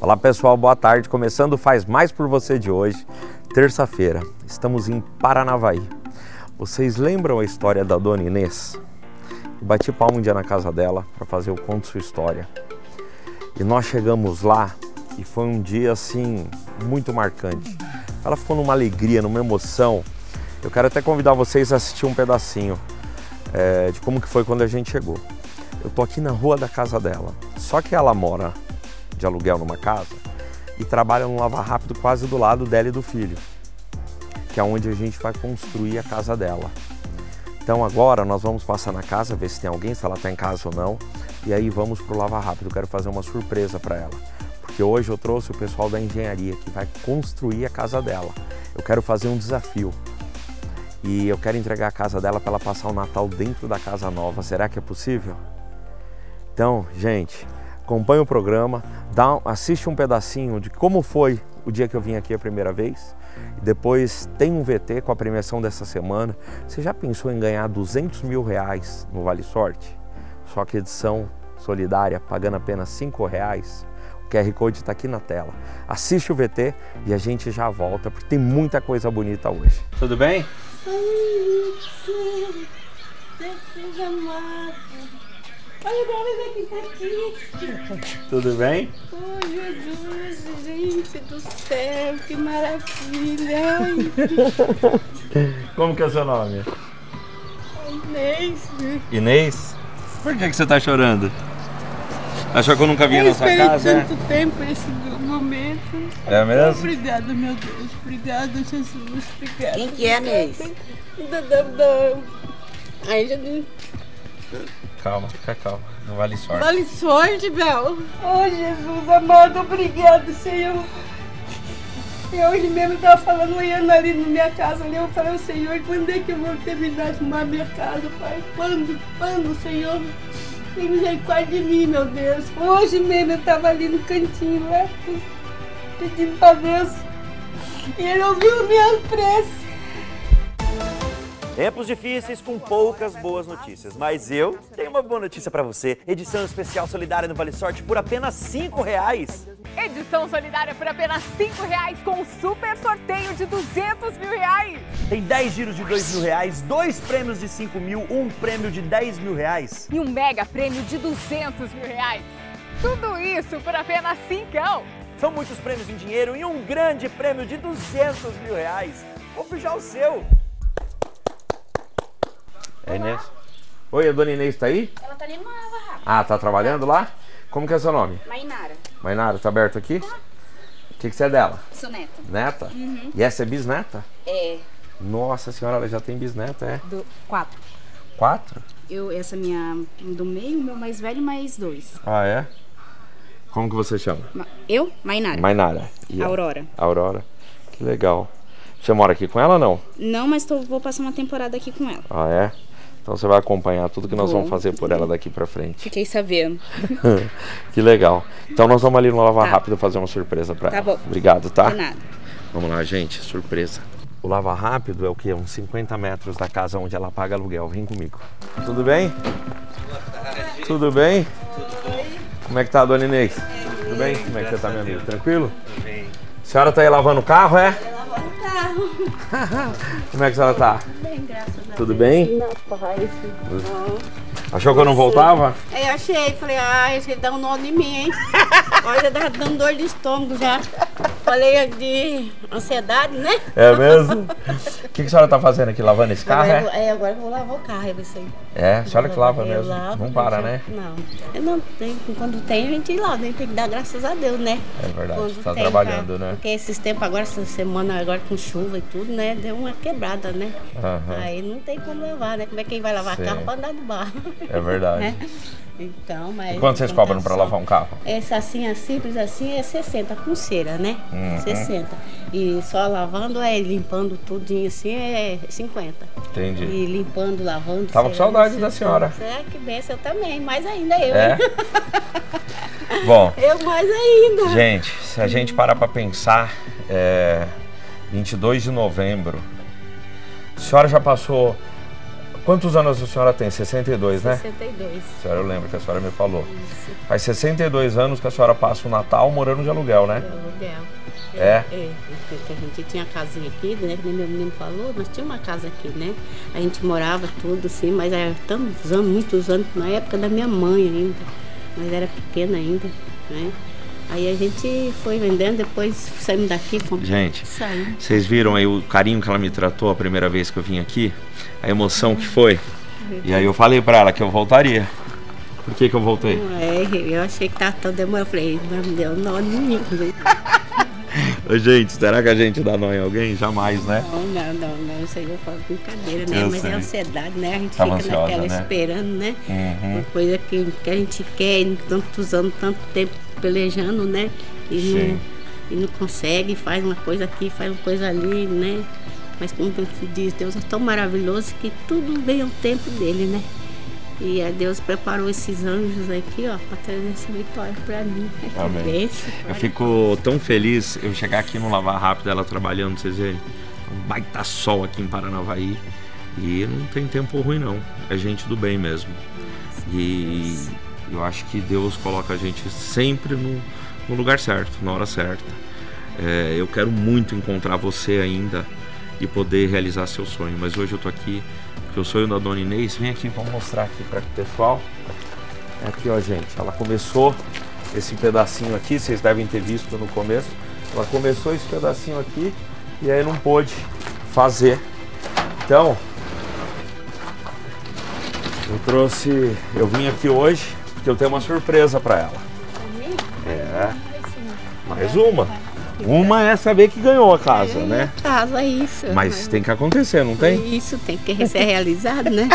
Olá pessoal, boa tarde. Começando o Faz Mais por Você de hoje, terça-feira. Estamos em Paranavaí. Vocês lembram a história da Dona Inês? Eu bati palma um dia na casa dela para fazer o Conto Sua História. E nós chegamos lá e foi um dia assim muito marcante. Ela ficou numa alegria, numa emoção. Eu quero até convidar vocês a assistir um pedacinho de como que foi quando a gente chegou. Eu tô aqui na rua da casa dela, só que ela mora de aluguel numa casa e trabalha no Lava Rápido quase do lado dela e do filho, que é onde a gente vai construir a casa dela. Então agora nós vamos passar na casa, ver se tem alguém, se ela está em casa ou não, e aí vamos pro Lava Rápido. Eu quero fazer uma surpresa para ela, porque hoje eu trouxe o pessoal da engenharia que vai construir a casa dela. Eu quero fazer um desafio e eu quero entregar a casa dela para ela passar o Natal dentro da casa nova. Será que é possível? Então, gente, acompanha o programa, assiste um pedacinho de como foi o dia que eu vim aqui a primeira vez. E depois tem um VT com a premiação dessa semana. Você já pensou em ganhar R$200 mil no Vale Sorte? Só que edição solidária, pagando apenas R$5. O QR Code está aqui na tela. Assiste o VT e a gente já volta, porque tem muita coisa bonita hoje. Tudo bem? Seja amado. Olha, tá aqui. Tudo bem? Oh, Jesus, gente do céu, que maravilha. Como que é o seu nome? Inês. Inês? Por que você está chorando? Achou que eu nunca vinha na sua casa? Eu esperei tanto tempo esse momento. É mesmo? Obrigada, meu Deus. Obrigada, Jesus. Obrigada. Quem que é, Inês? Aí já... Calma, fica calma. Não vale sorte. Vale sorte, Bel. Oh, Jesus amado, obrigado, Senhor. Eu hoje mesmo estava falando, olhando ali na minha casa, ali, eu falei, Senhor, quando é que eu vou terminar de arrumar minha casa, Pai? Quando, Senhor? Tem misericórdia de mim, meu Deus. Hoje mesmo eu estava ali no cantinho, lá, pedindo para Deus. E Ele ouviu minhas preces. Tempos difíceis com poucas boas notícias, mas eu tenho uma boa notícia pra você. Edição especial solidária no Vale Sorte por apenas R$5. Edição solidária por apenas R$5 com um super sorteio de R$200 mil. Tem 10 giros de R$2 mil, 2 prêmios de 5 mil, um prêmio de R$10 mil. E um mega prêmio de R$200 mil. Tudo isso por apenas R$5. São muitos prêmios em dinheiro e um grande prêmio de R$200 mil. Compre já o seu. É Inês? Oi, a Dona Inês está aí? Ela tá ali no Lava Rápido. Ah, tá trabalhando lá? Como que é seu nome? Mainara. Mainara, tá aberto aqui? O que você é dela? Sou neta. Neta? E essa é bisneta? É. Nossa senhora, ela já tem bisneta, é? 4. 4? Essa minha do meio, meu mais velho, mais 2. Ah, é? Como que você chama? Eu? Mainara. Mainara. E Aurora. Aurora. Que legal. Você mora aqui com ela ou não? Não, mas vou passar uma temporada aqui com ela. Ah, é? Então você vai acompanhar tudo que nós vamos fazer por ela daqui pra frente. Fiquei sabendo. Que legal. Então nós vamos ali no Lava Rápido fazer uma surpresa pra ela. Tá bom. Obrigado, tá? De nada. Vamos lá, gente. Surpresa. O Lava Rápido é o quê? Uns 50 metros da casa onde ela paga aluguel. Vem comigo. Tudo bem? Boa tarde. Tudo bem? Tudo bem? Como é que tá, Dona Inês? Tudo bem? Como é que você tá, meu amigo? Tranquilo? Tudo bem. A senhora tá aí lavando o carro, é? Lavando o carro. Como é que a senhora tá? Bem, graças a Deus. Tudo bem? Na paz. Achou que eu não voltava? Eu achei, falei, acho que ele dá um nó em mim, hein? Olha, tá dando dor de estômago já. Falei de ansiedade, né? É mesmo? O que a senhora tá fazendo aqui? Lavando esse carro, é? Agora eu vou lavar o carro, é isso aí. É, a senhora que lava Eu mesmo. lavo, Não para, né? Não. Eu não tenho, quando tem, a gente lava, a gente tem que dar graças a Deus, né? É verdade, Quando tá tem, trabalhando, tá? né? Porque esses tempos agora, essa semana agora com chuva e tudo, né? Deu uma quebrada, né? Aham. Aí não tem como lavar, né? Como é que vai lavar Sim. carro pra andar de barro? É verdade. Né? Então, mas... E quanto vocês cobram pra lavar um carro? Essa assim, simples assim, é 60 com cera, né? 60. E só lavando, limpando tudinho assim, é 50. Entendi. E limpando, lavando. Tava com saudade da senhora. É, que benção, eu também, mais ainda eu. É? hein? Bom, Eu mais ainda. gente, se a gente parar pra pensar, 22 de novembro, a senhora já passou Quantos anos a senhora tem? 62, né? 62. A senhora, eu lembro que a senhora me falou. Faz 62 anos que a senhora passa o Natal morando de aluguel, né? De aluguel. É? Porque a gente tinha casinha aqui, né? Que nem meu menino falou, nós tínhamos uma casa aqui, né? A gente morava tudo assim, mas estamos usando, muitos anos, na época da minha mãe ainda. Mas era pequena ainda, né? Aí a gente foi vendendo, depois saímos daqui, fomos. Gente, saímos. vocês viram aí o carinho que ela me tratou a primeira vez que eu vim aqui? A emoção que foi? E aí eu falei pra ela que eu voltaria. Por que eu voltei? Eu achei que tava tão demorando. Eu falei, não me deu nó nenhum. Ô, gente, será que a gente dá nó em alguém? Jamais, né? Não, isso aí eu falo brincadeira, né? Eu Mas sei. é ansiedade, né? A gente Tava fica ansiosa, naquela né? esperando, né? Uhum. Uma coisa que a gente quer, e tantos anos, tanto tempo pelejando, né? Sim. E não consegue, faz uma coisa aqui, faz uma coisa ali, né? Mas como se diz, Deus é tão maravilhoso que tudo vem ao tempo dele, né? E a Deus preparou esses anjos aqui, ó, para trazer essa vitória para mim. Amém. Eu fico tão feliz eu chegar aqui no Lavar Rápido, ela trabalhando, vocês verem. Um baita sol aqui em Paranavaí. E não tem tempo ruim, não. É gente do bem mesmo. E eu acho que Deus coloca a gente sempre no lugar certo, na hora certa. Eu quero muito encontrar você ainda e poder realizar seu sonho. Mas hoje eu tô aqui porque o sonho da Dona Inês, vem aqui, vamos mostrar aqui para o pessoal. É aqui, ó, gente, ela começou esse pedacinho aqui, vocês devem ter visto no começo. Ela começou esse pedacinho aqui e aí não pôde fazer. Então, eu vim aqui hoje porque eu tenho uma surpresa para ela. Mais uma. Uma é saber que ganhou a casa, né? Casa, isso. Mas tem que acontecer, não tem? Isso, tem que ser realizado, né?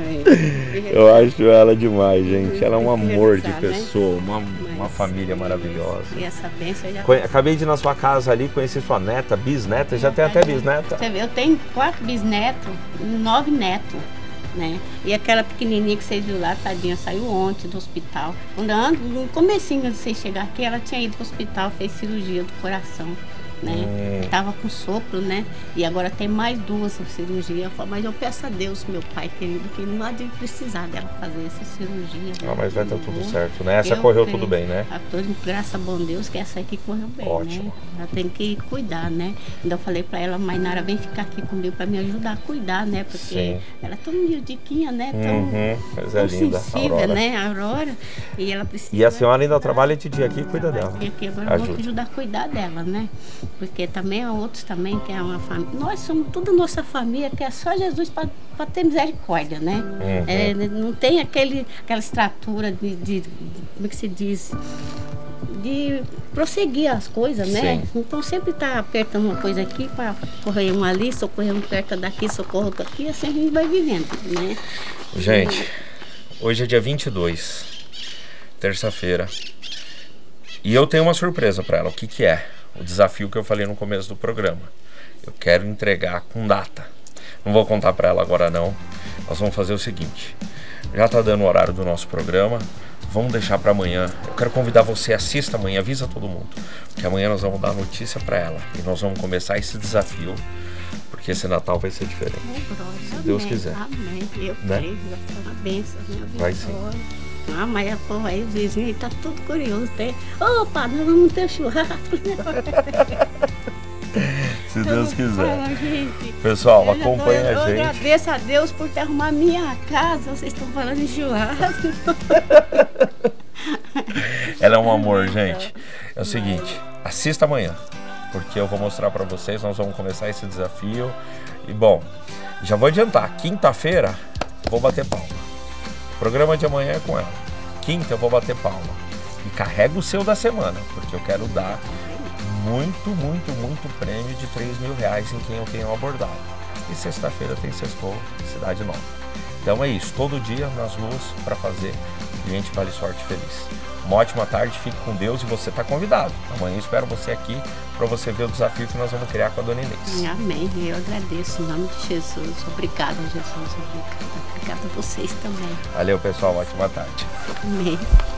Eu acho ela demais, gente. Ela é um amor de Realizar, né? pessoa, uma família maravilhosa. E essa bênção eu já... Acabei de ir na sua casa ali, conheci sua neta, bisneta, já tem até bisneta. Você vê, eu tenho 4 bisnetos e 9 netos, né? E aquela pequenininha que vocês viram lá, tadinha, saiu ontem do hospital. No comecinho de você chegar aqui, ela tinha ido pro hospital, fez cirurgia do coração, né? Tava com sopro, né? E agora tem mais 2 cirurgias. Mas eu peço a Deus, meu pai querido, que não há de precisar dela fazer essa cirurgia. Ah, mas vai estar tudo Né? certo, né? Essa Eu correu creio. tudo bem, né? Graças a bom Deus que essa aqui correu bem, Ótimo. né? Ela tem que cuidar, né? Então eu falei pra ela, Mainara, vem ficar aqui comigo pra me ajudar a cuidar, né? Porque Sim. ela é tão miudiquinha, né? Tão, Mas é tão linda, sensível, Aurora. né? A Aurora. E ela precisa... E a senhora ainda trabalha de dia aqui e cuida dela. E aqui agora eu vou Ajuda. ajudar a cuidar dela, né? Porque também há outros também que é uma família. Nós somos toda nossa família, que é só Jesus para ter misericórdia, né? Não tem aquela estrutura de como é que se diz? De prosseguir as coisas, né? Sim. Então sempre tá apertando uma coisa aqui para correr um ali, socorrer um perto daqui, socorro outro aqui, assim a gente vai vivendo, né? Gente, hoje é dia 22, terça-feira. E eu tenho uma surpresa para ela. O que que é? O desafio que eu falei no começo do programa. Eu quero entregar com data. Não vou contar para ela agora não. Nós vamos fazer o seguinte. Já tá dando o horário do nosso programa. Vamos deixar para amanhã. Eu quero convidar você, assista amanhã, avisa todo mundo. Porque amanhã nós vamos dar a notícia para ela. E nós vamos começar esse desafio. Porque esse Natal vai ser diferente. Se Deus quiser. Amém. Eu Né? creio, vai ser uma bênção, né? Vai sim. Ah, mas povo aí, os vizinhos aí tá tudo curioso. Opa, nós vamos ter churrasco. Se Deus quiser. Fala, gente. Pessoal, Eu acompanha a gente. Eu agradeço a Deus por ter arrumado minha casa. Vocês estão falando em churrasco. Ela é um amor, gente. É o seguinte, assista amanhã, porque eu vou mostrar pra vocês, nós vamos começar esse desafio. E bom, já vou adiantar, quinta-feira vou bater palma. O programa de amanhã é com ela. Quinta eu vou bater palma. E carrega o seu da semana, porque eu quero dar muito prêmio de R$3.000 em quem eu tenho abordado. E sexta-feira tem Sextou Cidade Nova. Então é isso, todo dia nas ruas para fazer o cliente Vale Sorte feliz. Uma ótima tarde, fique com Deus e você está convidado. Amanhã eu espero você aqui para você ver o desafio que nós vamos criar com a Dona Inês. Amém. Eu agradeço em nome de Jesus. Obrigada, Jesus. Obrigada a vocês também. Valeu, pessoal. Ótima tarde. Amém.